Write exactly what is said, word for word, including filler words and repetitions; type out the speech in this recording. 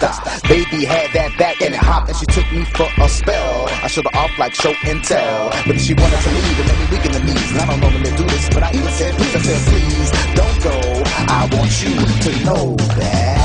stop. Baby had that back and it hopped and she took me for a spell. I showed her off like show and tell, but she wanted to leave and let me weaken the knees. And I don't normally do this, but I even said please. I said please don't go. I want you to know that